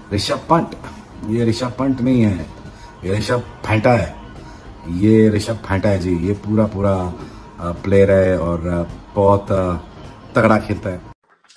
ऋषभ पंत, ये ऋषभ पंत नहीं है, ये ऋषभ फैंटा है। ये ऋषभ फैंटा है जी। ये पूरा प्लेयर है और बहुत तगड़ा खेलता है।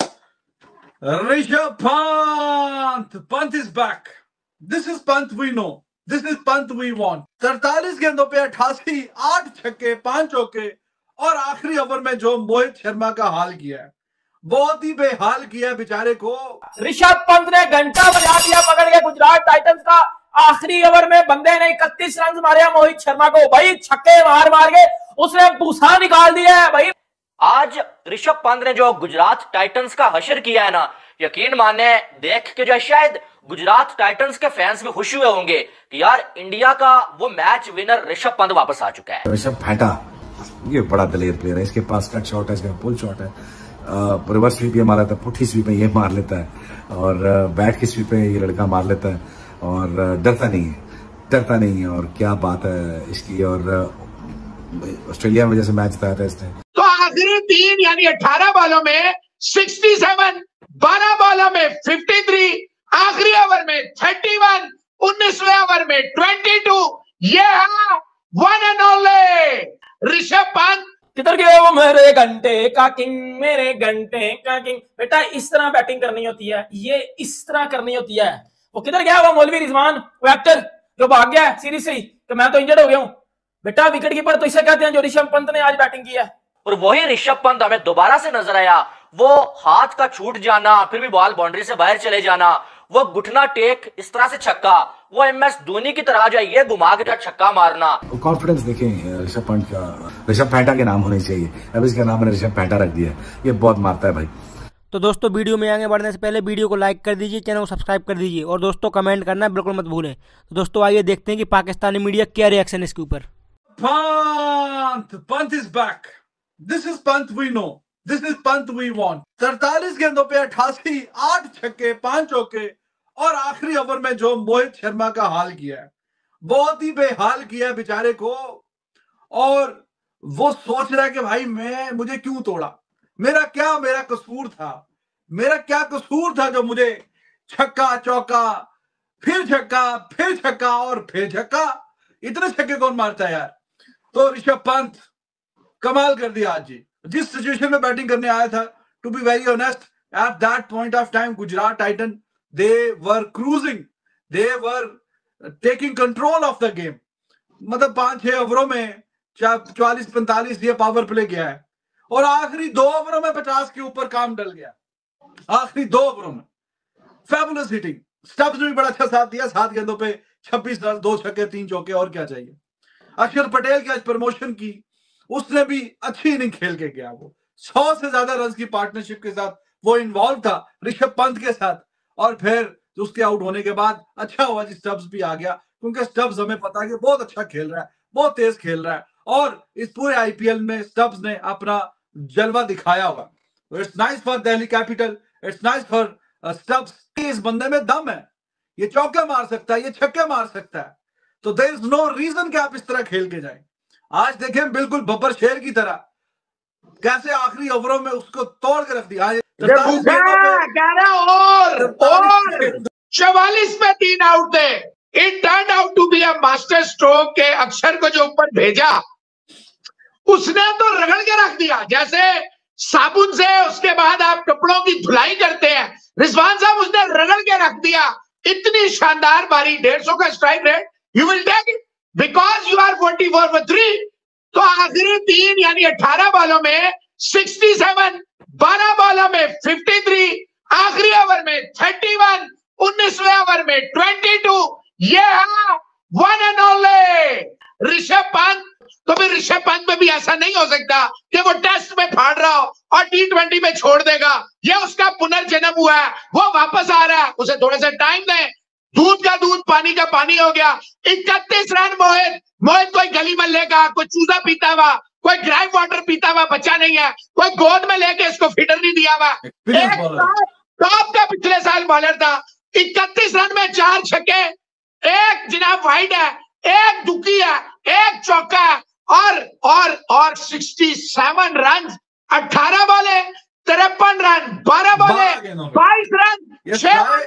Rishabh Pant, Pant is back. This is Pant we know, this is Pant we want. 43 गेंदों पे 88, 8 छक्के 5 चौके और आखिरी ओवर में जो मोहित शर्मा का हाल किया है, बहुत ही बेहाल किया बेचारे को। ऋषभ पंत ने घंटा बजा दिया पकड़ के गुजरात टाइटंस का। आखिरी ओवर में बंदे ने 31 रन मारे मोहित शर्मा को। भाई छक्के मार के उसने भूसा निकाल दिया है भाई। आज ऋषभ पंत ने जो गुजरात टाइटंस का हशर किया है ना, यकीन माने देख के जो शायद गुजरात टाइटंस के फैंस भी खुश हुए होंगे कि यार इंडिया का वो मैच विनर ऋषभ पंत वापस आ चुका है। ऋषभ फैंटा ये बड़ा दलेर प्लेयर है। इसके पास कट शॉट है, इसके पुल शॉट है, रिवर्स स्वीप ये मार लेता है, पुट्ठी स्वीप ये मार लेता है और बैट की स्वीप ये लड़का मार लेता है और डरता नहीं है। और क्या बात है इसकी। और ऑस्ट्रेलिया में जैसे मैच था इसने, तो आखिरी 3 यानी 18 बॉलों में 67, 12 बॉलों में 53, आखिरी ओवर में 31, 19वें ओवर में 22। ये है one and only Rishabh Pant. किधर गए वो मेरे घंटे का किंग, मेरे घंटे का किंग। बेटा इस तरह बैटिंग करनी होती है, ये इस तरह करनी होती है। वो किधर गया वो मौलवी रिजवान, वो एक्टर जो भाग गया सीरीज से कि मैं तो इंजर्ड हो गया हूं। बेटा विकेट कीपर तो इसे कहते हैं जो ऋषभ पंत ने आज बैटिंग की है। और वही ऋषभ पंत हमें दोबारा से नजर आया। वो हाथ का छूट जाना, फिर भी बॉल बाउंड्री से बाहर चले जाना, वो घुटना टेक, इस तरह से छक्का, वो MS धोनी की तरह जो ये घुमा के छक्का मारना। कॉन्फिडेंस देखें ऋषभ पंत का। ऋषभ फैंटा के नाम होने चाहिए, अब इसका नाम मैंने ऋषभ फैंटा रख दिया। ये बहुत मारता है भाई। तो दोस्तों वीडियो में आगे बढ़ने से पहले वीडियो को लाइक कर दीजिए, चैनल को सब्सक्राइब कर दीजिए और दोस्तों कमेंट करना बिल्कुल मत भूलें। तो दोस्तों आइए देखते हैं कि पाकिस्तानी मीडिया क्या रिएक्शन है इसके ऊपर। Pant is back. This is Pant we know, this is Pant we want. 43 गेंदों पे 88, 8 छक्के 5 चौके और आखिरी ओवर में जो मोहित शर्मा का हाल किया है, बहुत ही बेहाल किया है बेचारे को। और वो सोच रहा है कि भाई मुझे क्यों तोड़ा, मेरा कसूर था जो मुझे छक्का चौका, फिर छक्का और फिर छक्का। इतने छक्के कौन मारता है यार। तो ऋषभ पंत कमाल कर दिया आज जी। जिस सिचुएशन में बैटिंग करने आया था, to be very honest, at that point of time Gujarat titan they were cruising, they were taking control of the game. मतलब 5-6 ओवरों में 44-45 ये पावर प्ले गया है और आखिरी 2 ओवरों में 50 के ऊपर काम डल गया। आखिरी 2 ओवरों में फैबुलस हिटिंग। स्टब्स ने भी बड़ा अच्छा साथ दिया। 7 गेंदों पे 26 रन, 2 छक्के 3 चौके, और क्या चाहिए। अक्षर पटेल की आज प्रमोशन की, उसने भी अच्छी इनिंग खेल के गया। वो 100 से ज्यादा रन की पार्टनरशिप के साथ वो इन्वॉल्व था ऋषभ पंत के साथ। और फिर उसके आउट होने के बाद अच्छा हुआ जी स्टब्स भी आ गया, क्योंकि स्टब्स हमें पता है कि बहुत अच्छा खेल रहा है, बहुत तेज खेल रहा है और इस पूरे IPL में स्टब्स ने अपना जलवा दिखाया होगा। It's nice for Delhi capital, it's nice for Stubbs. इस बंदे में दम है, ये चौके मार सकता है, ये छक्के मार सकता है। तो देयर इज नो रीजन कि आप इस तरह खेल के जाएं। आज देखें बिल्कुल बब्बर शेर की तरह कैसे आखिरी ओवरों में उसको तोड़ के रख दिया। 44 में 3 आउट थे। It turn out to be a master stroke के अक्षर को जो ऊपर भेजा, उसने तो रगड़ के रख दिया जैसे साबुन से उसके बाद आप कपड़ों की धुलाई करते हैं। रिजवान साहब उसने रगड़ के रख दिया। इतनी शानदार बारी, 150 का strike rate, you will take it because you are 44 for 3। तो आखिरी 3 यानी 18 बॉलों में 67, 12 बॉलों में 53, आखिरी ओवर में 31, 19वें ओवर में 22। ये है one and only Rishabh Pant. तो फिर ऋषभ पंत में भी ऐसा नहीं हो सकता कि वो टेस्ट में फाड़ रहा हो और T20 में छोड़ देगा। ये उसका पुनर्जन्म हुआ है, वो वापस आ रहा है, उसे थोड़ा सा टाइम दें। दूध का दूध, पानी का पानी हो गया। 31 रन मोहित कोई गली मल्ले का, कोई चूजा पीता हुआ, कोई ग्राइव वाटर पीता हुआ बच्चा नहीं है, कोई गोद में लेके इसको फीडर नहीं दिया हुआ। टॉप का पिछले साल बॉलर था। 31 रन में 4 छक्के, 1 जनाब वाइड है, 1 दुखी है, 1 चौका है और 67 रन, 18 बॉले 53 रन, 12 बॉले 22 रन, 6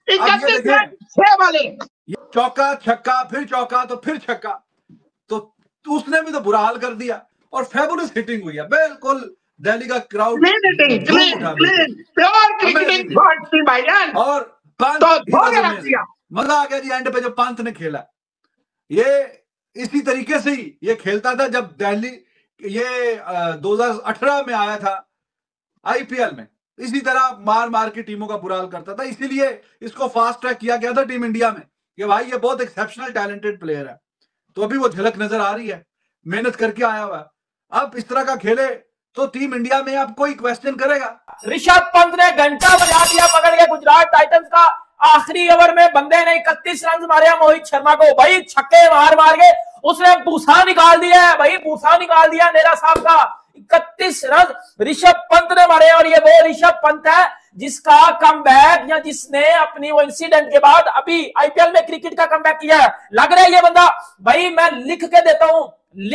31 रन 6 बॉलिंग, चौका छक्का फिर चौका तो फिर छक्का, तो उसने भी तो बुरा हाल कर दिया। और फेबुलस हिटिंग हुई है, बिल्कुल दिल्ली का क्राउड प्योर क्रिकेटिंग थी भाईजान। और पंत तो धो के रख दिया। मजा आ गया जी एंड पे जो पंत ने खेला। ये इसी तरीके से ही ये खेलता था जब दिल्ली ये 2018 में आया था आईपीएल में, इसी तरह मार मार के टीमों का बुरा हाल करता था। इसीलिए इसको फास्ट ट्रैक किया गया था टीम इंडिया में कि भाई ये बहुत एक्सेप्शनल टैलेंटेड प्लेयर है। तो अभी वो झलक नजर आ रही है, मेहनत करके आया हुआ है। अब इस तरह का खेले तो टीम इंडिया में अब कोई क्वेश्चन करेगा? ऋषभ पंत ने घंटा बजा दिया पकड़ के गुजरात टाइटंस का। आखिरी ओवर में बंदे ने 31 रन मारे मोहित शर्मा को, भाई छक्के मार मार के उसने भूसा निकाल दिया है, भाई भूसा निकाल दिया नेरा साहब का। 31 रन ऋषभ पंत ने मारे, और ये वो ऋषभ पंत है जिसका कमबैक या जिसने अपनी वो इंसिडेंट के बाद अभी आईपीएल में क्रिकेट का कमबैक किया है। लग रहा है ये बंदा, भाई मैं लिख के देता हूं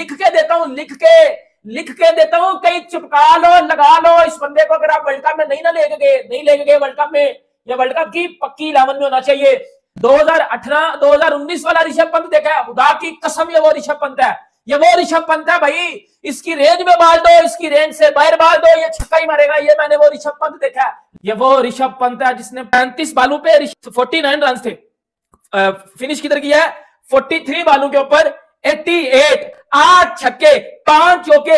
कहीं चिपका लो लगा लो इस बंदे को। अगर आप वर्ल्ड कप में नहीं लेके गए वर्ल्ड कप में, या वर्ल्ड कप की पक्की 11 में होना चाहिए। 2018-2019 वाला ऋषभ पंत देखा है, खुदा की कसम ये वो ऋषभ पंत है, ये वो ऋषभ पंत है भाई। इसकी रेंज में बाल दो, इसकी रेंज से बाहर बाल दो, ये छक्का ही मारेगा। ये मैंने वो ऋषभ पंत देखा है, ये वो ऋषभ पंत है जिसने 35 बालों पे 49 रन थे, फिनिश किधर किया है 43 बालों के ऊपर 88, 8 छक्के 5 चौके,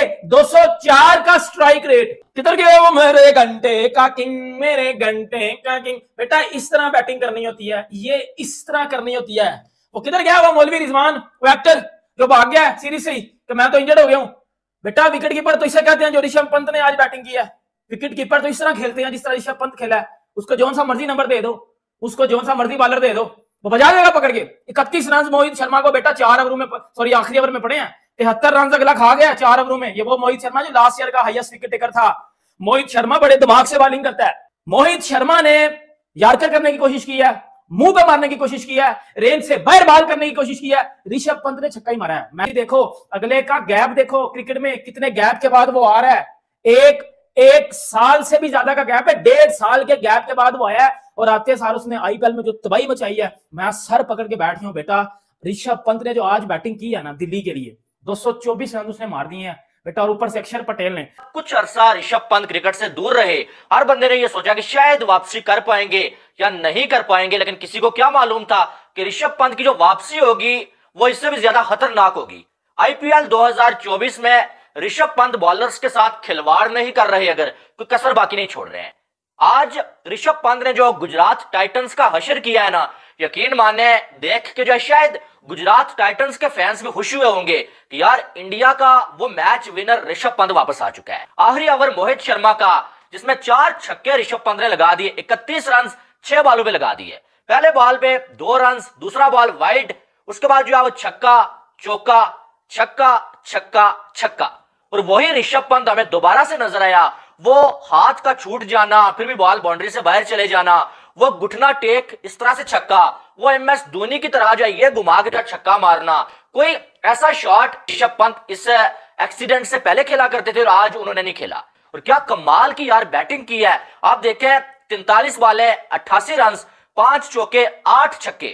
204 का स्ट्राइक रेट। किधर गया वो मेरे घंटे का किंग, मेरे घंटे का किंग। बेटा इस तरह बैटिंग करनी होती है, ये इस तरह करनी होती है। वो किधर गया वो मौलवी रिजवान, वो एक्टर जो भाग गया है सीरीज से ही कि मैं तो इंजर्ड हो गया हूं। बेटा विकेट कीपर तो इसे कहते हैं जो ऋषभ पंत ने आज बैटिंग की है। विकेट कीपर तो इस तरह खेलते हैं जिस तरह ऋषभ पंत खेला है। उसको जौन सा मर्जी नंबर दे दो, उसको जौन सा मर्जी बॉलर दे दो, वो बजा देगा पकड़ के। 31 रन मोहित शर्मा को बेटा 4 ओवरों में, सॉरी आखिरी ओवर में पड़े हैं। 73 रन अगला खा गया 4 ओवरों में। ये वो मोहित शर्मा जो लास्ट ईयर का हाईएस्ट विकेट टेकर था। मोहित शर्मा बड़े दिमाग से बॉलिंग करता है। मोहित शर्मा ने यार्कर करने की कोशिश की है, मुंह पे मारने की कोशिश की है, रेंज से बाहर बॉल करने की कोशिश की है। ऋषभ पंत ने छक्का ही मारा है। मैं देखो अगले का गैप देखो, क्रिकेट में कितने गैप के बाद वो आ रहा है। एक साल से भी ज्यादा का गैप है, 1.5 साल के गैप के बाद वो आया है। और आते साल उसने आईपीएल में जो तबाही मचाई है, मैं सर पकड़ के बैठ गया हूं बेटा। ऋषभ पंत ने जो आज बैटिंग की है ना दिल्ली के लिए, 224 रन उसने मार दिए हैं बेटा। और ऊपर से अक्षर पटेल ने कुछ अरसा ऋषभ पंत क्रिकेट से दूर रहे। हर बंदे ने यह सोचा कि शायद वापसी कर पाएंगे या नहीं कर पाएंगे, लेकिन किसी को क्या मालूम था कि ऋषभ पंत की जो वापसी होगी वो इससे भी ज्यादा खतरनाक होगी। आईपीएल 2024 में ऋषभ पंत बॉलर्स के साथ खिलवाड़ नहीं कर रहे, अगर कोई कसर बाकी नहीं छोड़ रहे हैं। आज ऋषभ पंत ने जो गुजरात टाइटंस का हशर किया है ना, यकीन माने देख के जो शायद गुजरात टाइटंस के फैंस भी खुश हुए होंगे कि यार इंडिया का वो मैच विनर ऋषभ पंत वापस आ चुका है। आखिरी ओवर मोहित शर्मा का जिसमें 4 छक्के ऋषभ पंत ने लगा दिए, 31 रन 6 बॉलों पे लगा दिए। पहले बॉल पे 2 रन, दूसरा बॉल वाइड, उसके बाद जो है वो छक्का चौका छक्का छक्का छक्का। और वही ऋषभ पंत हमें दोबारा से नजर आया, वो हाथ का छूट जाना, फिर भी बॉल बाउंड्री से बाहर चले जाना, वो घुटना टेक इस तरह से छक्का, वो एमएस धोनी की तरह जो ये घुमा के छक्का मारना। कोई ऐसा शॉट ऋषभ पंत इस एक्सीडेंट से पहले खेला करते थे और आज उन्होंने नहीं खेला। और क्या कमाल की यार बैटिंग की है। आप देखें 43 बॉलें 88 रन, 5 चौके 8 छक्के,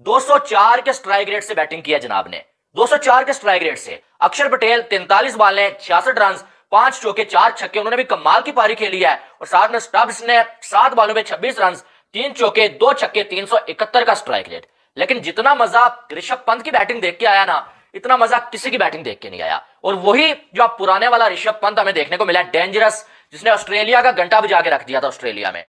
204 के स्ट्राइक रेट से बैटिंग की है जनाब ने, 204 के स्ट्राइक रेट से। अक्षर पटेल 43 बॉलें 66 रन, 5 चौके 4 छक्के, उन्होंने भी कमाल की पारी खेली है। और साथ में स्टब्स ने 7 बॉलों में 26 रन, 3 चौके 2 छक्के, 371 का स्ट्राइक रेट। लेकिन जितना मजा ऋषभ पंत की बैटिंग देख के आया ना, इतना मजा किसी की बैटिंग देख के नहीं आया। और वही जो पुराने वाला ऋषभ पंत हमें देखने को मिला, डेंजरस, जिसने ऑस्ट्रेलिया का घंटा बजा के रख दिया था ऑस्ट्रेलिया में।